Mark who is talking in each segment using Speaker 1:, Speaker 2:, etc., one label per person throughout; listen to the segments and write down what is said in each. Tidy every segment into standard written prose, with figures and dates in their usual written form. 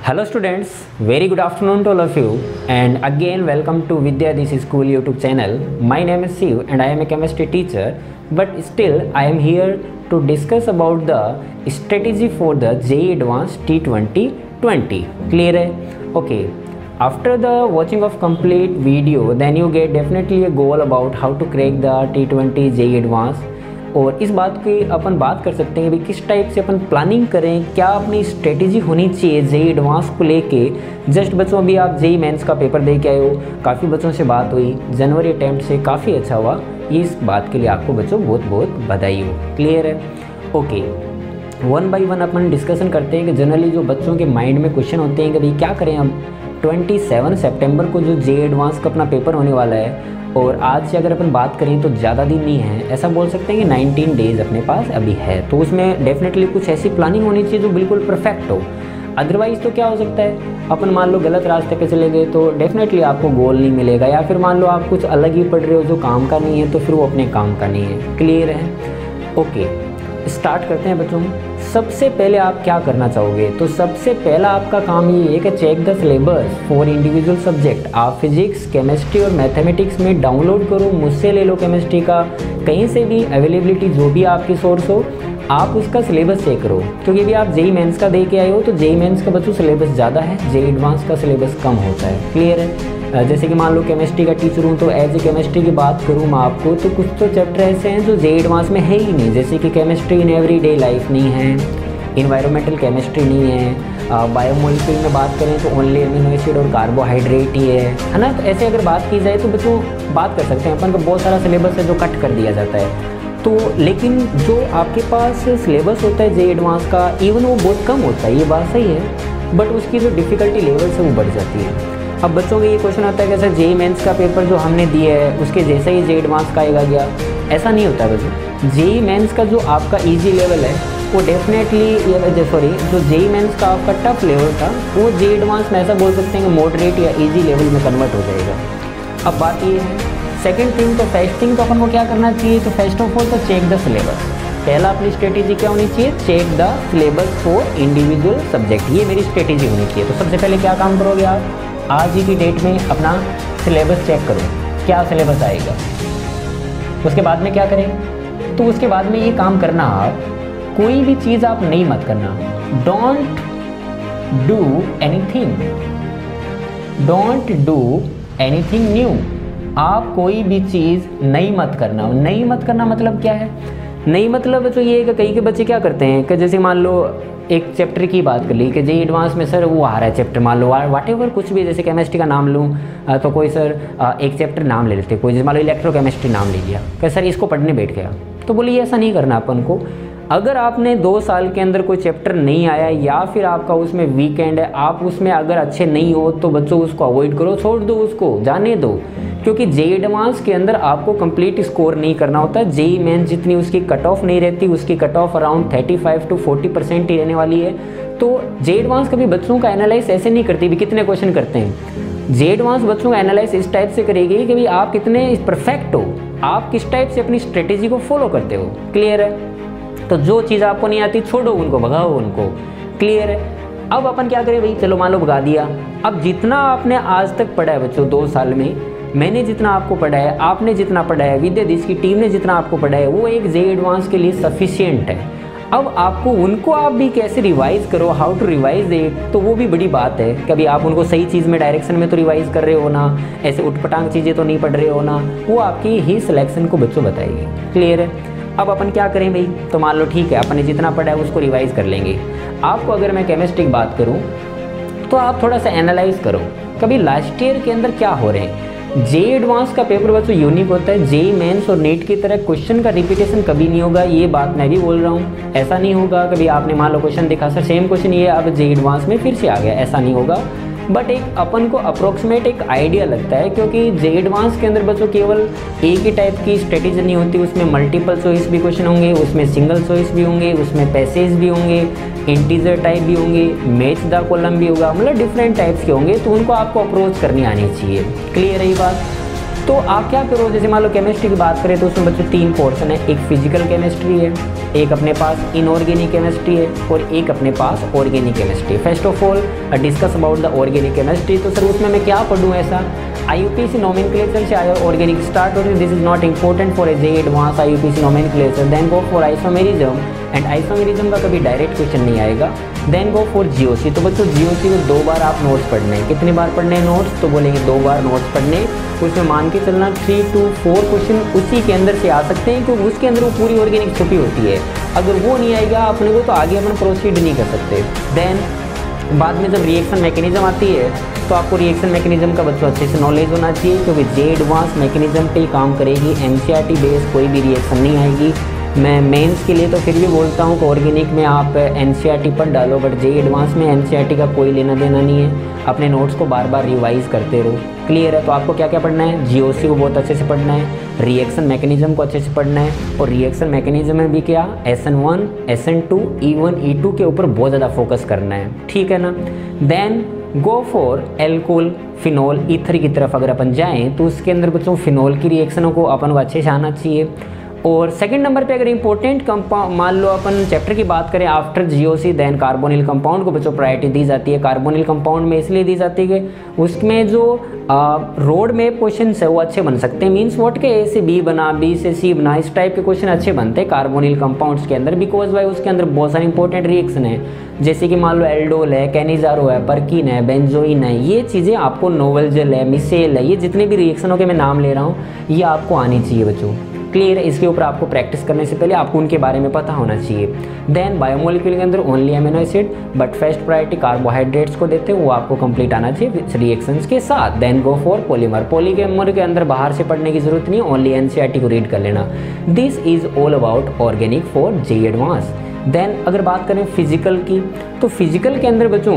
Speaker 1: Hello students, very good afternoon to all of you and again welcome to Vidya This School YouTube channel. My name is Siv and I am a chemistry teacher, but still I am here to discuss about the strategy for the JEE Advanced T2020. Clear है? Okay. After the watching of complete video, then you get definitely a goal about how to crack the T20 JEE Advanced. और इस बात की अपन बात कर सकते हैं कि किस टाइप से अपन प्लानिंग करें, क्या अपनी स्ट्रेटेजी होनी चाहिए JEE एडवांस को लेके। जस्ट बच्चों अभी आप JEE मेंस का पेपर दे के आए हो, काफ़ी बच्चों से बात हुई, जनवरी अटैम्प्ट से काफ़ी अच्छा हुआ। इस बात के लिए आपको बच्चों बहुत बहुत बधाई हो। क्लियर है? ओके, वन बाई वन अपन डिस्कशन करते हैं कि जनरली जो बच्चों के माइंड में क्वेश्चन होते हैं कि भाई क्या करें। अब 27 सितंबर को जो JEE एडवांस का अपना पेपर होने वाला है और आज से अगर अपन बात करें तो ज़्यादा दिन नहीं है, ऐसा बोल सकते हैं कि 19 डेज़ अपने पास अभी है। तो उसमें डेफिनेटली कुछ ऐसी प्लानिंग होनी चाहिए जो बिल्कुल परफेक्ट हो। अदरवाइज़ तो क्या हो सकता है, अपन मान लो गलत रास्ते पे चले गए तो डेफिनेटली आपको गोल नहीं मिलेगा, या फिर मान लो आप कुछ अलग ही पढ़ रहे हो जो काम का नहीं है तो फिर वो अपने काम का नहीं है। क्लियर है? ओके, स्टार्ट करते हैं बच्चों। सबसे पहले आप क्या करना चाहोगे? तो सबसे पहला आपका काम ये है कि check the syllabus for individual subject. आप फिजिक्स, केमिस्ट्री और मैथमेटिक्स में डाउनलोड करो, मुझसे ले लो केमिस्ट्री का, कहीं से भी अवेलेबिलिटी जो भी आपकी सोर्स हो, आप उसका सिलेबस चेक करो। क्योंकि अभी आप JEE मेंस का दे के आए हो तो JEE मेंस का बच्चों सिलेबस ज़्यादा है, JEE एडवांस का सिलेबस कम होता है। क्लियर है? जैसे कि मान लो केमिस्ट्री का टीचर हूँ तो एज ए केमिस्ट्री की बात करूँ मैं आपको, तो कुछ तो चैप्टर ऐसे हैं जो JEE एडवांस में है ही नहीं, जैसे कि केमिस्ट्री इन एवरीडे लाइफ नहीं है, इन्वायरमेंटल केमिस्ट्री नहीं है, बायोमोलिक्यूल में बात करें तो ओनली अमीनो एसिड और कार्बोहाइड्रेट ही है ना। तो ऐसे अगर बात की जाए तो बच्चों बात कर सकते हैं अपन को, बहुत सारा सिलेबस है जो कट कर दिया जाता है। तो लेकिन जो आपके पास सिलेबस होता है JEE एडवांस का, इवन वो बहुत कम होता है, ये बात सही है, बट उसकी जो डिफ़िकल्टी लेवल है वो बढ़ जाती है। अब बच्चों का ये क्वेश्चन आता है कि सर JEE मेंस का पेपर जो हमने दिया है उसके जैसा ही JEE एडवांस का आएगा क्या? ऐसा नहीं होता बच्चों। JEE मेंस का जो आपका ईजी लेवल है वो डेफिनेटली जो JEE मेंस का आपका टफ लेवल था वो JEE एडवांस में ऐसा बोल सकते हैं कि मॉडरेट या इजी लेवल में कन्वर्ट हो जाएगा। अब बात ये है सेकंड थिंग, तो फर्स्ट थिंग तो अपन को क्या करना चाहिए? तो फर्स्ट ऑफ ऑल तो चेक द सिलेबस। पहला अपनी स्ट्रेटेजी क्या होनी चाहिए? Check the syllabus for individual subject. ये मेरी स्ट्रेटेजी होनी चाहिए। तो सबसे पहले क्या काम करोगे आप? आज ही की डेट में अपना सिलेबस चेक करो, क्या सिलेबस आएगा। उसके बाद में क्या करें? तो उसके बाद में ये काम करना, आप कोई भी चीज़ आप नहीं मत करना। Don't do anything new. आप कोई भी चीज़ नहीं मत करना। नहीं मत करना मतलब क्या है? नहीं मतलब तो ये है कि कई के बच्चे क्या करते हैं कि जैसे मान लो एक चैप्टर की बात कर ली कि JEE एडवांस में सर वो आ रहा है चैप्टर, मान लो वाट एवर कुछ भी, जैसे केमिस्ट्री का नाम लूँ तो कोई सर एक चैप्टर नाम ले लेते, कोई जैसे मान लो इलेक्ट्रोकेमिस्ट्री नाम ले लिया कि सर इसको पढ़ने बैठ गया। तो बोलिए ऐसा नहीं करना अपन को। अगर आपने 2 साल के अंदर कोई चैप्टर नहीं आया या फिर आपका उसमें वीकेंड है, आप उसमें अगर अच्छे नहीं हो तो बच्चों उसको अवॉइड करो, छोड़ दो, उसको जाने दो। क्योंकि JEE एडवांस के अंदर आपको कंप्लीट स्कोर नहीं करना होता। JEE मेंस जितनी उसकी कट ऑफ नहीं रहती, उसकी कट ऑफ अराउंड 35 to 40% ही रहने वाली है। तो JEE एडवांस कभी बच्चों का एनालाइज ऐसे नहीं करती भी कितने क्वेश्चन करते हैं। JEE एडवांस बच्चों का एनालाइज इस टाइप से करेगी कि भाई आप कितने परफेक्ट हो, आप किस टाइप से अपनी स्ट्रेटेजी को फॉलो करते हो। क्लियर है? तो जो चीज़ आपको नहीं आती छोड़ो उनको, भगाओ उनको। क्लियर है? अब अपन क्या करें भाई? चलो मान लो भगा दिया। अब जितना आपने आज तक पढ़ा है बच्चों 2 साल में, मैंने जितना आपको पढ़ा है, आपने जितना पढ़ा है, विद्या दिस की टीम ने जितना आपको पढ़ा है, वो एक JEE एडवांस के लिए सफिशिएंट है। अब आपको उनको आप भी कैसे रिवाइज करो, हाउ टू रिवाइज इट, तो वो भी बड़ी बात है। कभी आप उनको सही चीज़ में डायरेक्शन में तो रिवाइज कर रहे हो ना, ऐसे उटपटांग चीज़ें तो नहीं पढ़ रहे हो ना, वो आपकी ही सिलेक्शन को बच्चों बताएगी। क्लियर है? अब अपन क्या करें भाई? तो मान लो ठीक है अपन ने जितना पढ़ा है उसको रिवाइज कर लेंगे। आपको अगर मैं केमिस्ट्री की बात करूँ तो आप थोड़ा सा एनालाइज करो कभी लास्ट ईयर के अंदर क्या हो रहे हैं। JEE एडवांस का पेपर बच्चों यूनिक होता है। JEE मेंस और नीट की तरह क्वेश्चन का रिपीटेशन कभी नहीं होगा, ये बात मैं भी बोल रहा हूँ। ऐसा नहीं होगा कभी आपने मान लो क्वेश्चन देखा सर सेम क्वेश्चन ये अब JEE एडवांस में फिर से आ गया, ऐसा नहीं होगा। बट एक अपन को अप्रोक्सीमेट एक आइडिया लगता है, क्योंकि JEE एडवांस के अंदर बच्चों केवल एक ही टाइप की स्ट्रेटेजी नहीं होती, उसमें मल्टीपल चॉइस भी क्वेश्चन होंगे, उसमें सिंगल चॉइस भी होंगे, उसमें पैसेज भी होंगे, इंटीजर टाइप भी होंगे, मैच द कॉलम भी होगा, मतलब डिफरेंट टाइप्स के होंगे। तो उनको आपको अप्रोच करनी आनी चाहिए। क्लियर है ये बात? तो आप क्या करो, जैसे मान लो केमिस्ट्री की बात करें तो उसमें बच्चों 3 पोर्शन है। एक फिजिकल केमिस्ट्री है, एक अपने पास इनऑर्गेनिक केमिस्ट्री है और एक अपने पास organic chemistry. First of all discuss about the organic chemistry. तो सर उसमें मैं क्या पढ़ूँ ऐसा, IUPAC नोमेनक्लेचर से आया ऑर्गेनिक स्टार्ट होती है, this is not important for a J advance IUPAC nomenclature. Then go for isomerism, and isomerism का कभी डायरेक्ट क्वेश्चन नहीं आएगा। Then go for GOC। तो बच्चों GOC को 2 बार आप नोट्स पढ़ने हैं। कितनी बार पढ़ने हैं नोट्स, तो बोलेंगे 2 बार नोट्स पढ़ने। उसमें मान के चलना 3 to 4 क्वेश्चन उसी के अंदर से आ सकते हैं, क्योंकि उसके अंदर वो पूरी ऑर्गेनिक छुपी होती है। अगर वो नहीं आएगा अपने को तो आगे अपन प्रोसीड नहीं कर सकते। देन बाद में जब रिएक्शन मैकेनिज्म आती है तो आपको रिएक्शन मैकेनिज्म का बच्चों अच्छे से नॉलेज होना चाहिए, क्योंकि जे एडवांस मैकेनिज्म पे काम करेगी, NCERT बेस कोई भी रिएक्शन नहीं आएगी। मैं मेंस के लिए तो फिर भी बोलता हूँ कि ऑर्गेनिक में आप NCERT पर डालो, बट जे एडवांस में NCERT का कोई लेना देना नहीं है। अपने नोट्स को बार बार रिवाइज करते रहो। क्लियर है? तो आपको क्या क्या पढ़ना है, GOC को बहुत अच्छे से पढ़ना है, रिएक्शन मैकेनिज्म को अच्छे से पढ़ना है, और रिएक्शन मैकेनिज्म में भी क्या SN1, SN2, E1, E2 के ऊपर बहुत ज़्यादा फोकस करना है। ठीक है ना? Then go for alcohol, phenol, ether की तरफ अगर अपन जाएँ तो उसके अंदर बच्चों फिनॉल की रिएक्शनों को अपन को अच्छे से आना चाहिए। और सेकंड नंबर पे अगर इंपॉर्टेंट कंपाउंड मान लो अपन चैप्टर की बात करें after GOC, then carbonyl compound को बच्चों प्रायोरिटी दी जाती है। कार्बोनिल कंपाउंड में इसलिए दी जाती है कि उसमें जो रोड में क्वेश्चन है वो अच्छे बन सकते हैं। मीन्स व्हाट के A से B बना, B से C बना, इस टाइप के क्वेश्चन अच्छे बनते हैं कार्बोनिल कंपाउंड्स के अंदर, बिकॉज भाई उसके अंदर बहुत सारे इंपॉर्टेंट रिएक्शन है, जैसे कि मान लो एल्डोल है, कैनिजारो है, परकिन है, बेंजोइन है। ये चीज़ें आपको, नोवल जेल है, मिसेल है, ये जितने भी रिएक्शनों के मैं नाम ले रहा हूँ ये आपको आनी चाहिए बच्चों। क्लियर है? इसके ऊपर आपको प्रैक्टिस करने से पहले आपको उनके बारे में पता होना चाहिए। देन बायोमोलिक्यूल के अंदर only amino acid, but first priority carbohydrates को देते हैं, वो आपको कंप्लीट आना चाहिए रिएक्शंस के साथ। Then go for polymer. Polymer के अंदर बाहर से पढ़ने की जरूरत नहीं, ओनली NCERT को रीड कर लेना। This is all about organic for J advance. Then अगर बात करें फिजिकल की, तो फिजिकल के अंदर बच्चों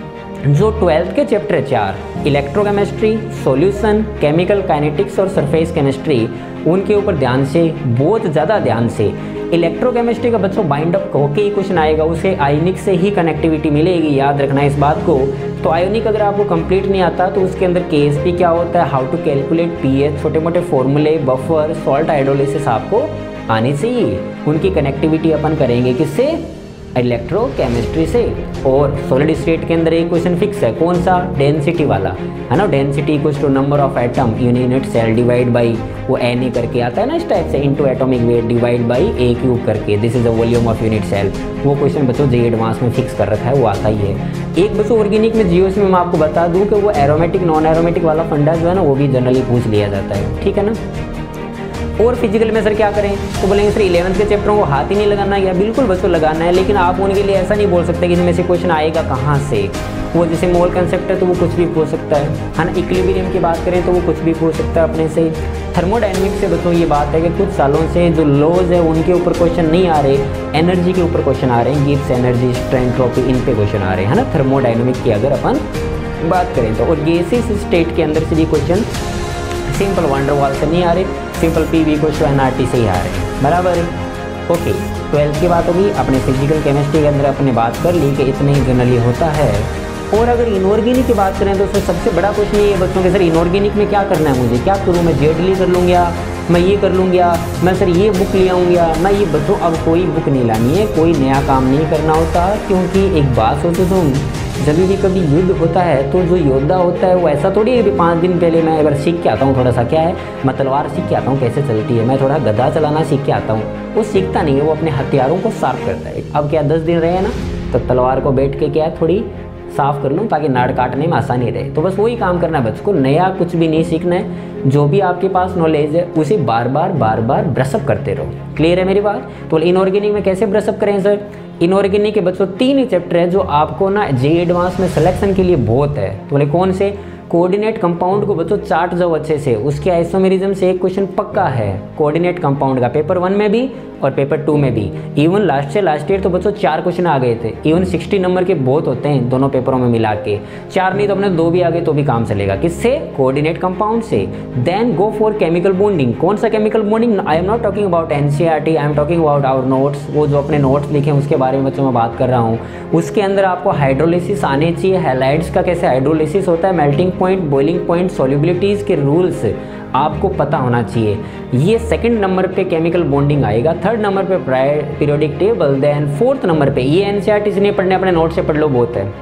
Speaker 1: जो 12th के chapter 4 electrochemistry, solution, chemical kinetics और सरफेस केमिस्ट्री, उनके ऊपर ध्यान से, बहुत ज़्यादा ध्यान से। इलेक्ट्रोकेमिस्ट्री का बच्चों बाइंड अप होके ही क्वेश्चन आएगा, उसे आयोनिक से ही कनेक्टिविटी मिलेगी, याद रखना इस बात को। तो आयोनिक अगर आपको कंप्लीट नहीं आता तो उसके अंदर KSP क्या होता है, हाउ टू कैलकुलेट pH, छोटे मोटे फॉर्मूले, बफर, सॉल्ट हाइड्रोलिसिस आपको आनी चाहिए। उनकी कनेक्टिविटी अपन करेंगे किससे, इलेक्ट्रोकेमिस्ट्री से। और सॉलिड स्टेट के अंदर एक क्वेश्चन फिक्स है, कौन सा, डेंसिटी वाला, है ना। Density equals to number of atom in unit cell divide by वो Na करके आता है ना इस टाइप से, into atomic weight divide by A cube करके, this is the volume of unit cell. वो क्वेश्चन बच्चों जे एडवांस में फिक्स कर रखा है, वो आता ही है। एक बच्चों ऑर्गेनिक में GOC में मैं आपको बता दूं कि वो एरोमेटिक नॉन एरोमेटिक वाला फंडा जो है ना वो भी जनरली पूछ लिया जाता है। ठीक है ना? और फिजिकल में सर क्या करें, तो बोलेंगे सर 11th के चैप्टरों को हाथ ही नहीं लगाना है। बिल्कुल बच्चों लगाना है, लेकिन आप उनके लिए ऐसा नहीं बोल सकते कि इनमें से क्वेश्चन आएगा कहाँ से। वो जैसे मोल कंसेप्ट है तो वो कुछ भी पूछ सकता है ना। इक्विलिब्रियम की बात करें तो वो कुछ भी पूछ सकता है अपने से। थर्मोडायनेमिक्स से बच्चों ये बात है कि कुछ सालों से जो लॉज है उनके ऊपर क्वेश्चन नहीं आ रहे, एनर्जी के ऊपर क्वेश्चन आ रहे हैं, गिब्स एनर्जी, एंट्रोपी, इन पे क्वेश्चन आ रहे हैं, है ना। थर्मोडायनेमिक्स की अगर अपन बात करें तो, और गैसेस स्टेट के अंदर से भी क्वेश्चन सिंपल वंडरवॉल से नहीं आ रहे, सिंपल PV को NRT से ही आ रहे हैं, बराबर है। ओके, 12th की बात होगी। अपने फिजिकल केमिस्ट्री के अंदर अपने बात कर ली कि इतने ही जनरली होता है। और अगर इनऑर्गेनिक की बात करें तो सबसे बड़ा क्वेश्चन ये है बच्चों के, सर इनऑर्गेनिक में क्या करना है मुझे, क्या करूँ मैं, जेडली कर लूँगा, मैं ये कर लूँगा, मैं सर ये बुक ले आऊँगा, मैं ये बच्चों अब कोई बुक नहीं लानी है, कोई नया काम नहीं करना होता। क्योंकि एक बात सोचो तुम, जब भी कभी युद्ध होता है तो जो योद्धा होता है वो ऐसा थोड़ी है कि 5 दिन पहले मैं एक बार सीख के आता हूँ, थोड़ा सा क्या है, मैं तलवार सीख के आता हूँ कैसे चलती है, मैं थोड़ा गदा चलाना सीख के आता हूँ, वो सीखता नहीं है, वो अपने हथियारों को साफ करता है। अब क्या 10 दिन रहे ना, तो तलवार को बैठ के क्या थोड़ी साफ कर लूँ ताकि नाड़ काटने में आसानी रहे। तो बस वही काम करना है बच्चों को, नया कुछ भी नहीं सीखना है, जो भी आपके पास नॉलेज है उसे बार बार ब्रशअप करते रहो। क्लियर है मेरी बात? तो इनऑर्गेनिक में कैसे ब्रशअप करें सर, इनऑर्गेनिक के बच्चों 3 चैप्टर है जो आपको ना जे एडवांस में सिलेक्शन के लिए बहुत है। तो बोले कौन से, कोऑर्डिनेट कंपाउंड को बच्चों चार्ट जाओ अच्छे से, उसके आइसोमेरिज्म से एक क्वेश्चन पक्का है कोऑर्डिनेट कंपाउंड का, पेपर 1 में भी और पेपर 2 में भी। इवन लास्ट ईयर तो बच्चों 4 क्वेश्चन आ गए थे, इवन 60 नंबर के बहुत होते हैं दोनों पेपरों में मिला के, 4 नहीं तो अपने 2 भी आ गए तो भी काम चलेगा। किससे, कोऑर्डिनेट कंपाउंड से। Then go for chemical bonding. कौन सा chemical bonding, I am not talking about NCERT, I am talking about our notes, वो जो अपने नोट्स लिखे हैं उसके बारे में बच्चों में बात कर रहा हूँ। उसके अंदर आपको हाइड्रोलिसिस आने चाहिए, हैलाइड्स का कैसे हाइड्रोलिसिस होता है, melting point, boiling point, solubilities के रूल्स आपको पता होना चाहिए। ये 2nd नंबर पे केमिकल बॉन्डिंग आएगा। 3rd थर्ड नंबर पे periodic table, then fourth number पे ये एनसीईआरटी से नहीं पढ़ने, अपने नोट से पढ़ लो, बहुत है।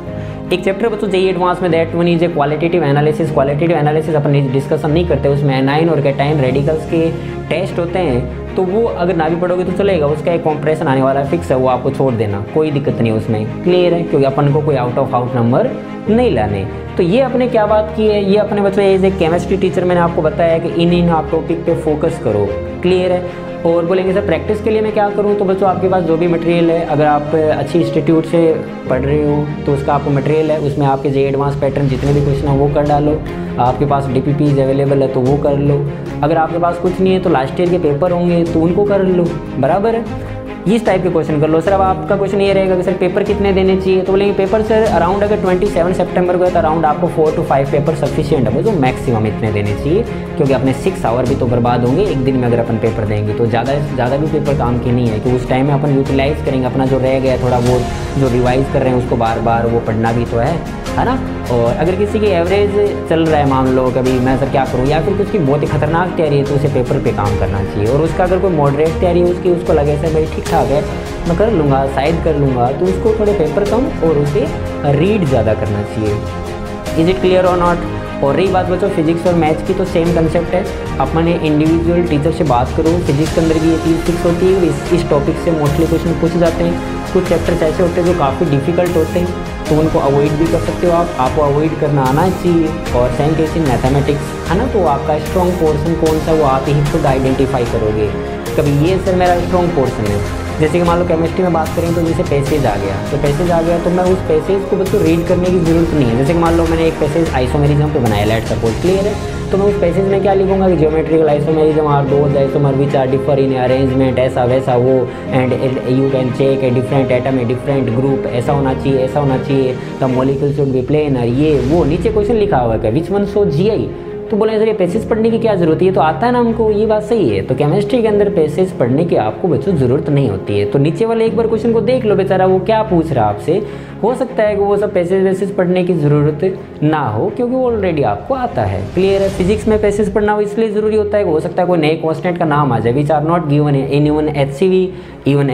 Speaker 1: एक चैप्टर बच्चों जेईई एडवांस में that one is a qualitative analysis. Qualitative analysis अपन डिस्कशन नहीं करते, उसमें एनाइन और कैटाइन रेडिकल्स के टेस्ट होते हैं, तो वो अगर ना भी पढ़ोगे तो चलेगा, उसका एक कॉम्प्रेशन आने वाला है, फिक्स है, वो आपको छोड़ देना, कोई दिक्कत नहीं उसमें, क्लियर है, क्योंकि अपन को कोई आउट ऑफ आउट नंबर नहीं लाने। तो ये अपने क्या बात की है, ये अपने बच्चों एज ए केमिस्ट्री टीचर मैंने आपको बताया कि इन आप टॉपिक पे फोकस करो, क्लियर है। और बोलेंगे सर प्रैक्टिस के लिए मैं क्या करूं, तो बच्चों आपके पास जो भी मटेरियल है, अगर आप अच्छी इंस्टीट्यूट से पढ़ रहे हो तो उसका आपको मटेरियल है, उसमें आपके जेईई एडवांस पैटर्न जितने भी क्वेश्चन हैं वो कर डालो, आपके पास डीपीपीज अवेलेबल है तो वो कर लो, अगर आपके पास कुछ नहीं है तो लास्ट ईयर के पेपर होंगे तो उनको कर लो, बराबर है। इस टाइप के क्वेश्चन कर लो। सर अब आपका क्वेश्चन ये रहेगा कि सर पेपर कितने देने चाहिए, तो बोलेंगे पेपर सर अराउंड अगर 27 सितंबर को है तो अराउंड आपको 4 to 5 पेपर सफिशिएंट है, तो मैक्सिमम इतने देने चाहिए, क्योंकि अपने 6 आवर भी तो बर्बाद होंगे एक दिन में अगर अपन पेपर देंगे, तो ज़्यादा भी पेपर काम की नहीं है, कि उस टाइम में अपन यूटिलाइज़ करेंगे अपना जो रह गया थोड़ा बहुत, जो रिवाइज कर रहे हैं उसको बार बार वो पढ़ना भी तो है ना। और अगर किसी की एवरेज चल रहा है, मान लो कभी मैं सर क्या करूँ, या फिर उसकी बहुत ही खतरनाक तैयारी है तो उसे पेपर पे काम करना चाहिए, और उसका अगर कोई मॉडरेट तैयारी है उसकी, उसको लगे सर भाई ठीक ठाक है मैं कर लूँगा, शायद कर लूँगा, तो उसको थोड़े पेपर कम और उसे रीड ज़्यादा करना चाहिए। इज़ इट क्लियर और नॉट। और रही बात बच्चों फिजिक्स और मैथ्स की, तो सेम कंसेप्ट है, अपने इंडिविजुअल टीचर से बात करो, फिजिक्स के अंदर भी ये चीज़ फिक्स होती है, इस टॉपिक से मोस्टली क्वेश्चन पूछ जाते हैं। कुछ चैप्टर्स ऐसे होते हैं जो काफ़ी डिफिकल्ट होते हैं, तो उनको अवॉइड भी कर सकते हो आप, आपको अवॉइड करना आना चाहिए। और सेम केस इन मैथमेटिक्स है ना, तो आपका स्ट्रॉन्ग पोर्शन कौन सा वो आप ही खुद आइडेंटिफाई करोगे, कभी ये सर मेरा स्ट्रॉन्ग पोर्शन है। जैसे कि मान लो केमिस्ट्री में बात करें तो जैसे पैसेज आ गया, तो पैसेज आ गया तो मैं उस पैसेज को बच्चों रीड करने की ज़रूरत नहीं है। जैसे कि मान लो मैंने एक पैसेज आइसोमेरिज्म पे बनाया, लेट सपोज, क्लियर है, तो मैं उस पैसेज में क्या लिखूंगा कि geometrical isomerism are those isomer which are differ in arrangement, ऐसा वैसा वो, and you can check a different atom a different group, ऐसा होना चाहिए, ऐसा होना चाहिए, the molecule should be planar, ये वो नीचे क्वेश्चन लिखा हुआ है विच वन सो जीआई, तो बोले सर ये पैसेज पढ़ने की क्या ज़रूरत है, ये तो आता है ना हमको, ये बात सही है। तो केमिस्ट्री के अंदर पैसेज पढ़ने की आपको बच्चों ज़रूरत नहीं होती है। तो नीचे वाले एक बार क्वेश्चन को देख लो बेचारा वो क्या पूछ रहा है आपसे, हो सकता है कि वो सब पैसेज वैसेज पढ़ने की ज़रूरत ना हो, क्योंकि वो ऑलरेडी आपको आता है, क्लियर है। फिजिक्स में पैसेज पढ़ना हो इसलिए ज़रूरी होता है कि हो सकता है कोई नए कॉन्स्टेंट का नाम आ जाए which are not given in even HCV even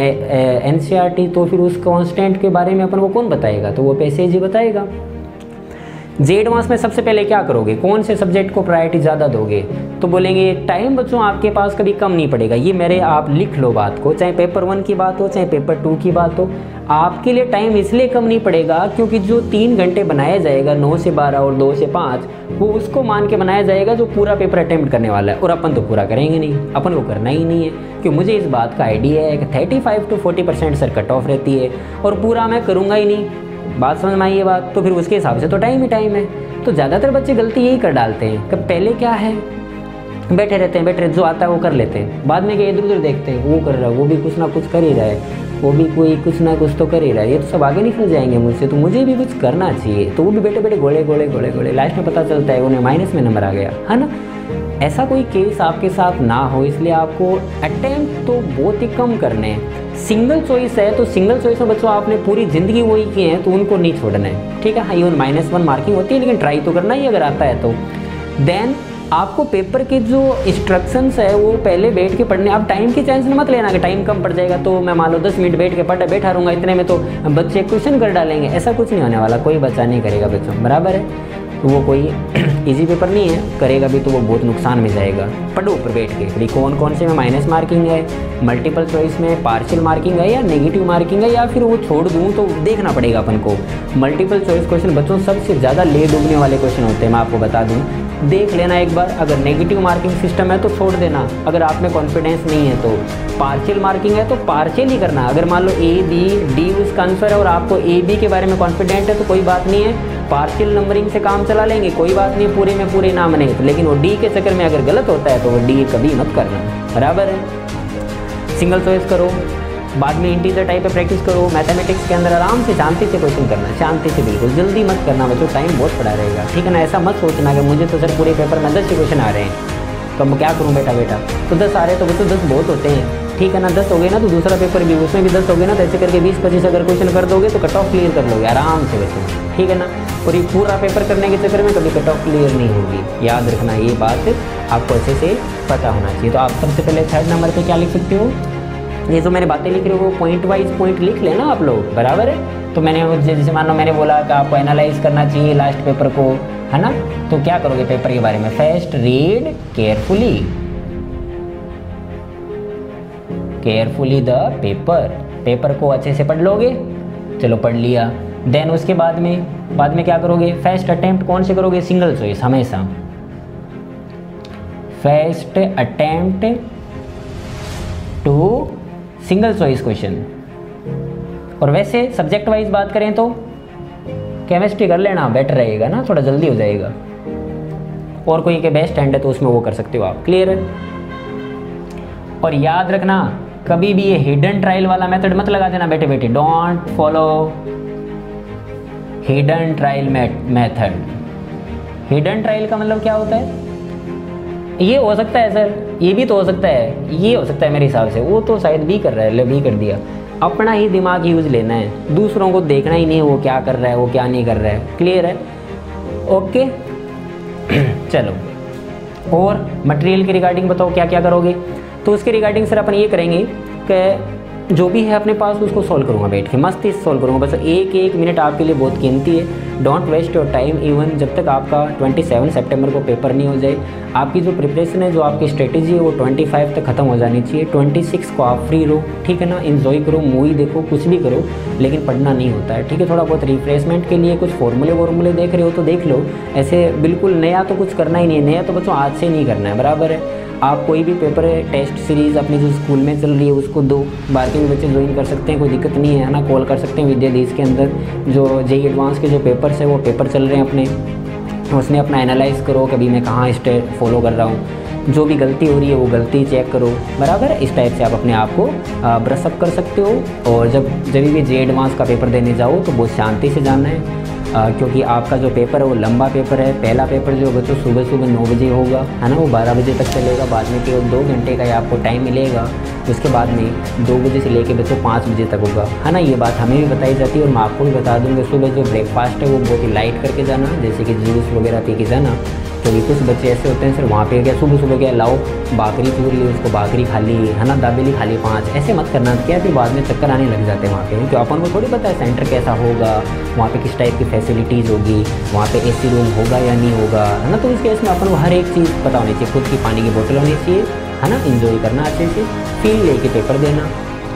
Speaker 1: NCERT, तो फिर उस कॉन्स्टेंट के बारे में अपन को कौन बताएगा, तो वो पैसेज ही बताएगा। जेईई एडवांस में सबसे पहले क्या करोगे, कौन से सब्जेक्ट को प्रायोरिटी ज़्यादा दोगे, तो बोलेंगे टाइम बच्चों आपके पास कभी कम नहीं पड़ेगा, ये मेरे आप लिख लो बात को, चाहे पेपर 1 की बात हो चाहे पेपर 2 की बात हो, आपके लिए टाइम इसलिए कम नहीं पड़ेगा क्योंकि जो 3 घंटे बनाया जाएगा 9 से 12 और 2 से 5, वो उसको मान के बनाया जाएगा जो पूरा पेपर अटेम्प्ट करने वाला है, और अपन तो पूरा करेंगे नहीं, अपन को करना ही नहीं है, क्योंकि मुझे इस बात का आइडिया है कि 35 to 40% सर कट ऑफ रहती है और पूरा मैं करूँगा ही नहीं, बात समझ में आई ये बात, तो फिर उसके हिसाब से तो टाइम ही टाइम है। तो ज़्यादातर बच्चे गलती यही कर डालते हैं कि पहले क्या है बैठे रहते हैं, जो आता है वो कर लेते हैं, बाद में इधर उधर देखते हैं वो कर रहा है, वो भी कुछ ना कुछ कर ही रहा है, वो भी कोई कुछ ना कुछ तो कर ही रहा है, ये तो सब आगे निकल जाएंगे मुझसे, तो मुझे भी कुछ करना चाहिए, तो वो भी बैठे बैठे गोले लास्ट में पता चलता है उन्हें माइनस में नंबर आ गया, है ना। ऐसा कोई केस आपके साथ ना हो, इसलिए आपको अटेम्प्ट तो बहुत ही कम करने हैं। सिंगल चॉइस है तो सिंगल चॉइस में बच्चों आपने पूरी ज़िंदगी वही की है, तो उनको नहीं छोड़ना है, ठीक है। हाँ इवन -1 मार्किंग होती है, लेकिन ट्राई तो करना ही अगर आता है तो। देन आपको पेपर के जो इंस्ट्रक्शंस है वो पहले बैठ के पढ़ने, आप टाइम की टेंशन मत लेना कि टाइम कम पड़ जाएगा तो मैं मान लो 10 मिनट बैठ के बैठा रहूँगा, इतने में तो बच्चे क्वेश्चन कर डालेंगे, ऐसा कुछ नहीं होने वाला, कोई बच्चा नहीं करेगा बच्चों, बराबर है। तो वो कोई इजी पेपर नहीं है, करेगा भी तो वो बहुत नुकसान में जाएगा। पढ़ो ऊपर बैठ के भाई कौन कौन से में माइनस मार्किंग है, मल्टीपल चॉइस में पार्शियल मार्किंग है या नेगेटिव मार्किंग है, या फिर वो छोड़ दूँ, तो देखना पड़ेगा अपन को। मल्टीपल चॉइस क्वेश्चन बच्चों सबसे ज़्यादा ले डूबने वाले क्वेश्चन होते हैं, मैं आपको बता दूँ, देख लेना एक बार। अगर नेगेटिव मार्किंग सिस्टम है तो छोड़ देना, अगर आप में कॉन्फिडेंस नहीं है तो। पार्शियल मार्किंग है तो पार्शियल ही करना, अगर मान लो A B D उसका आंसर है और आपको AB के बारे में कॉन्फिडेंट है तो कोई बात नहीं है, पार्शियल नंबरिंग से काम चला लेंगे, कोई बात नहीं, पूरे में पूरे नाम नहीं तो। लेकिन वो D के चक्कर में अगर गलत होता है तो वो D कभी मत करना, बराबर है। सिंगल चॉइस करो, बाद में इंटीजर टाइप पे प्रैक्टिस करो। मैथमेटिक्स के अंदर आराम से शांति से क्वेश्चन करना, शांति से, बिल्कुल जल्दी मत करना बच्चों, टाइम बहुत पड़ा रहेगा, ठीक है ना। ऐसा मत सोचना कि मुझे तो सर पूरे पेपर में 10 क्वेश्चन आ रहे हैं तो मैं क्या करूँ बेटा, तो 10 आ रहे हैं तो बच्चों 10 बहुत होते हैं, ठीक है ना। 10 हो गए ना तो दूसरा पेपर भी उसमें भी 10 हो गए ना, तो ऐसे करके 20-25 अगर क्वेश्चन कर दोगे तो कट ऑफ क्लियर कर लोगे आराम से बच्चों, ठीक है ना। और ये पूरा पेपर करने के चक्कर में कभी कट ऑफ क्लियर नहीं होगी, याद रखना ये बात आपको अच्छे से पता होना चाहिए। तो आप सबसे पहले 3rd नंबर पे क्या लिख सकते हो, ये जो मैंने बातें लिख रही हूँ वो पॉइंट वाइज पॉइंट लिख लेना आप लोग, बराबर है। तो मैंने जैसे मान लो मैंने बोला कि आपको एनालाइज करना चाहिए लास्ट पेपर को, है ना। तो क्या करोगे पेपर के बारे में, first read carefully the paper को अच्छे से पढ़ लोगे, चलो पढ़ लिया। देन उसके बाद में क्या करोगे, फर्स्ट अटेम्प्ट कौन से करोगे, सिंगल चॉइस हमेशा, first attempt to single choice question. और वैसे सब्जेक्ट वाइज बात करें तो केमिस्ट्री कर लेना बेटर रहेगा ना, थोड़ा जल्दी हो जाएगा। और कोई के बेस्ट हैंड है तो उसमें वो कर सकते हो आप, क्लियर है। और याद रखना कभी भी ये हिडन ट्रायल वाला मेथड मत लगा देना बेटे बेटे, don't follow hidden trial method. Hidden trial का मतलब क्या होता है, ये हो सकता है सर, ये भी तो हो सकता है, ये हो सकता है मेरे हिसाब से, वो तो शायद भी कर रहा है, ले भी कर दिया। अपना ही दिमाग यूज लेना है, दूसरों को देखना ही नहीं वो क्या कर रहा है वो क्या नहीं कर रहा है, क्लियर है, ओके। चलो और मटेरियल के रिगार्डिंग बताओ क्या क्या करोगे। तो उसके रिगार्डिंग सर अपन ये करेंगे कि जो भी है अपने पास उसको सॉल्व करूँगा बैठ के, मस्ती से सॉल्व करूँगा। बस एक मिनट आपके लिए बहुत कीमती है, don't waste your time. Even जब तक आपका 27 सितंबर को पेपर नहीं हो जाए, आपकी जो प्रिपरेशन है, जो आपकी स्ट्रेटेजी है वो 25 तक ख़त्म हो जानी चाहिए। 26 को आप फ्री रहो, ठीक है ना, इन्जॉय करो, मूवी देखो, कुछ भी करो, लेकिन पढ़ना नहीं होता है, ठीक है। थोड़ा बहुत रिफ्रेशमेंट के लिए कुछ फॉर्मूले देख रहे हो तो देख लो, ऐसे बिल्कुल नया तो कुछ करना ही नहीं है, नया तो बच्चों आज से नहीं करना है, बराबर है। आप कोई भी पेपर टेस्ट सीरीज़ अपनी जो स्कूल में चल रही है उसको दो, बाहर के भी बच्चे ज्वाइन कर सकते हैं, कोई दिक्कत नहीं है ना, कॉल कर सकते हैं विद्याधीश के अंदर। जो जेई एडवांस के जो पेपर्स है वो पेपर चल रहे हैं अपने, उसमें अपना एनालाइज करो कभी मैं कहाँ स्टेप फॉलो कर रहा हूँ, जो भी गलती हो रही है वो गलती चेक करो, बराबर है। इस टाइप से आप अपने आप को ब्रशअप कर सकते हो। और जब भी जेई एडवांस का पेपर देने जाओ तो बहुत शांति से जाना है, क्योंकि आपका जो पेपर है वो लंबा पेपर है। पहला पेपर जो बच्चों सुबह 9 बजे होगा, है ना, वो 12 बजे तक चलेगा, बाद में केवल 2 घंटे का ही आपको टाइम मिलेगा। उसके बाद में 2 बजे से लेके बच्चों 5 बजे तक होगा, है ना। ये बात हमें भी बताई जाती है और मैं आपको भी बता दूँगा। सुबह जो ब्रेकफास्ट है वो बहुत ही लाइट करके जाना, जैसे कि जूस वगैरह पी के जाना। क्योंकि कुछ बच्चे ऐसे होते हैं सर वहाँ पे क्या सुबह क्या लाओ बाकरी पूरी है, उसको बाकरी खा ली, है ना, दाबेली खा ली 5, ऐसे मत करना, क्या फिर बाद में चक्कर आने लग जाते हैं वहाँ पे। क्योंकि अपन को थोड़ी पता है सेंटर कैसा होगा, वहाँ पे किस टाइप की फैसिलिटीज़ होगी, वहाँ पे एसी रूम होगा या नहीं होगा, है ना। तो इस केस में अपन को हर एक चीज़ पता होनी चाहिए, खुद की पानी की बोतल होनी चाहिए, है ना, इंजॉय करना अच्छे से, फील लेके पेपर देना।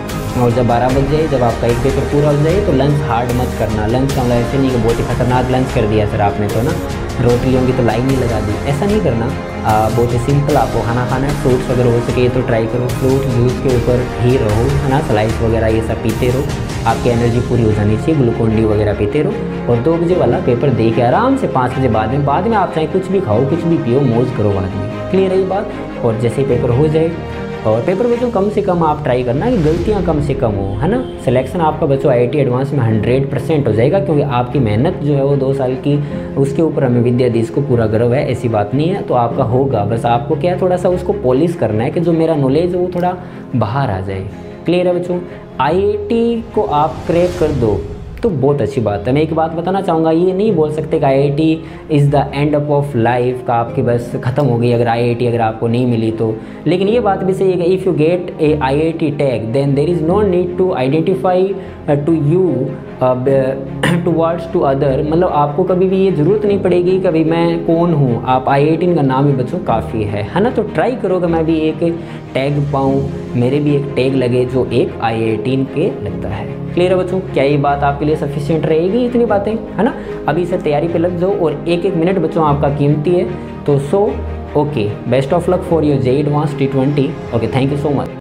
Speaker 1: और जब 12 बज जाए, जब आपका एक पेपर पूरा हो जाए तो लंच हार्ड मत करना। लंच का मतलब ऐसे नहीं कि बहुत ही खतरनाक लंच कर दिया सर आपने तो ना, रोटियों की तो लाइन ही लगा दी, ऐसा नहीं करना। बहुत ही सिंपल आपको खाना खाना है। फ्रूट्स अगर हो सके तो ट्राई करो, फ्रूट जूस के ऊपर ही रहो, है ना, स्लाइस वगैरह ये सब पीते रहो, आपकी एनर्जी पूरी हो जानी चाहिए। ग्लूकोन डी वगैरह पीते रहो और 2 बजे वाला पेपर दे के आराम से 5 बजे बाद में आप चाहे कुछ भी खाओ, कुछ भी पियो, मौज करो बाद में, क्लियर है ये बात। और जैसे ही पेपर हो जाए, और पेपर बच्चों कम से कम आप ट्राई करना कि गलतियां कम से कम हो, है ना। सिलेक्शन आपका बच्चों IIT एडवांस में 100% हो जाएगा, क्योंकि आपकी मेहनत जो है वो 2 साल की, उसके ऊपर हमें विद्याधीश को पूरा गर्व है, ऐसी बात नहीं है। तो आपका होगा, बस आपको क्या है थोड़ा सा उसको पॉलिश करना है कि जो मेरा नॉलेज है वो थोड़ा बाहर आ जाए, क्लियर है बच्चों। IIT को आप क्रैक कर दो तो बहुत अच्छी बात है। मैं एक बात बताना चाहूँगा, ये नहीं बोल सकते कि IIT is the end of life का, आपकी बस ख़त्म हो गई अगर IIT अगर आपको नहीं मिली तो। लेकिन ये बात भी सही है कि if you get a IIT tag then there is no need to identify to you towards to other. मतलब आपको कभी भी ये ज़रूरत नहीं पड़ेगी कभी मैं कौन हूँ, आप IIT का नाम ही बच्चों काफ़ी है ना। तो ट्राई करो कि मैं भी एक टैग पाऊँ, मेरे भी एक टैग लगे जो एक IIT के लगता है, क्लियर है बच्चों। क्या ये बात आपके लिए सफिशिएंट रहेगी, इतनी बातें, है ना। अभी से तैयारी पे लग जाओ और एक मिनट बच्चों आपका कीमती है। तो okay, best of luck for your JEE advance T20। Okay, thank you so much.